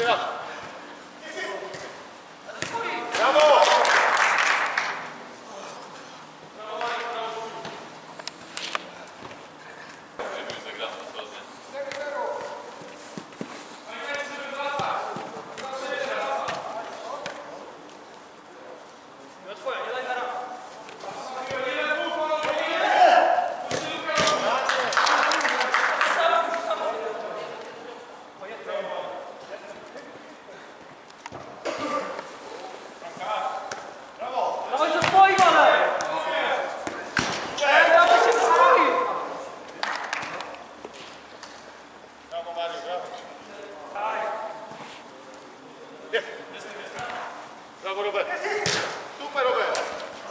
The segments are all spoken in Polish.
Brawo, Robert! Super, Robert!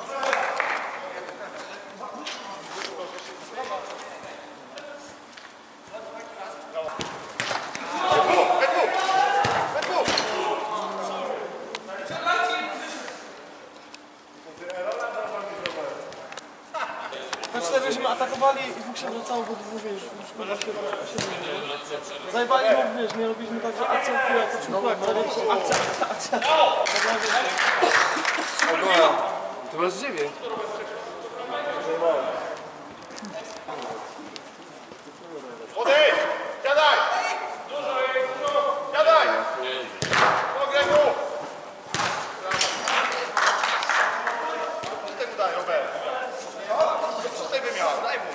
Na 4 żeśmy atakowali i dwóch się wracało, bo dwóch wiesz, zajebali, bo wiesz, nie robiliśmy tak, że akcja odpływa, to czym akcja. To masz 9. Odejdź! Siadaj! Siadaj! Pograj mu! Co tego daj, Robert? Co z tego miał? Daj mu!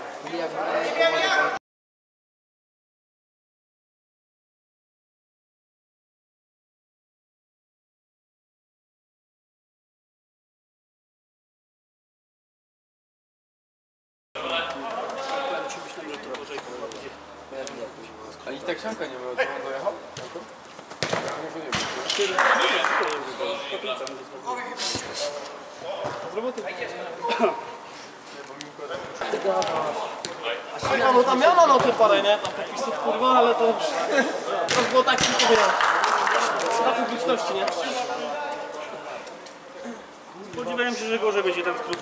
A i tak sianka nie było, to on dojechał? Ja, no tam miano na parę, nie? Tam popisów kurwa, ale to już było tak tylko na publiczności, nie? Spodziewałem się, że gorzej będzie ten skrót.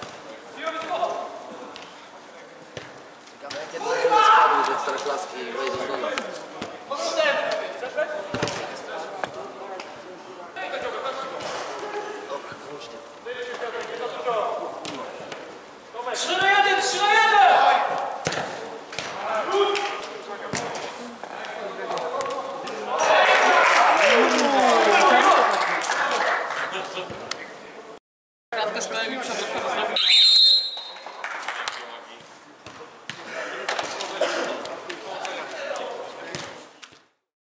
Kiedy spadł, że 4 klaski wejdzie.